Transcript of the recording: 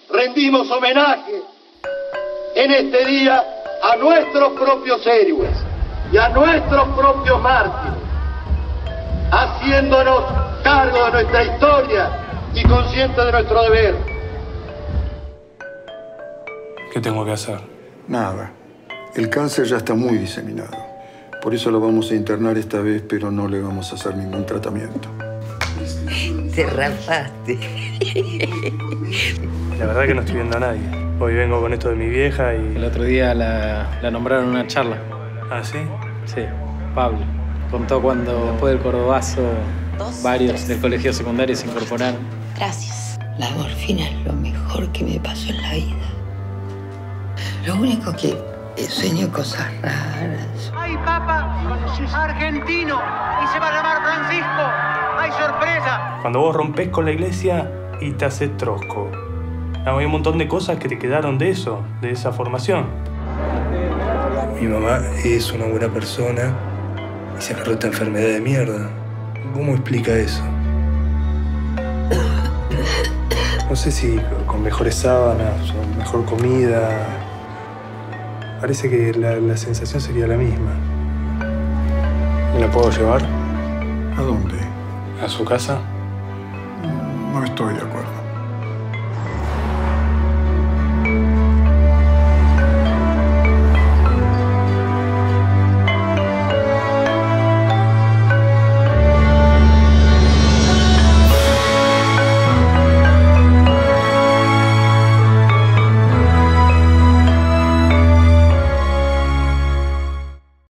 rendimos homenaje en este día a nuestros propios héroes y a nuestros propios mártires, haciéndonos cargo de nuestra historia y conscientes de nuestro deber. ¿Qué tengo que hacer? Nada. El cáncer ya está muy diseminado. Por eso lo vamos a internar esta vez, pero no le vamos a hacer ningún tratamiento. Te rapaste. La verdad que no estoy viendo a nadie. Hoy vengo con esto de mi vieja y... El otro día la nombraron en una charla. ¿Ah, sí? Sí, Pablo. Contó cuando después del cordobazo varios del colegio secundario se incorporaron. Gracias. La morfina es lo mejor que me pasó en la vida. Lo único que sueño cosas raras. ¡Hay papa argentino! ¡Y se va a llamar Francisco! ¡Hay sorpresa! Cuando vos rompés con la iglesia y te haces trosco. Hay un montón de cosas que te quedaron de eso, de esa formación. Mi mamá es una buena persona y se agarró esta enfermedad de mierda. ¿Cómo explica eso? No sé si con mejores sábanas o mejor comida. Parece que la sensación sería la misma. ¿Me la puedo llevar? ¿A dónde? ¿A su casa? No estoy de acuerdo.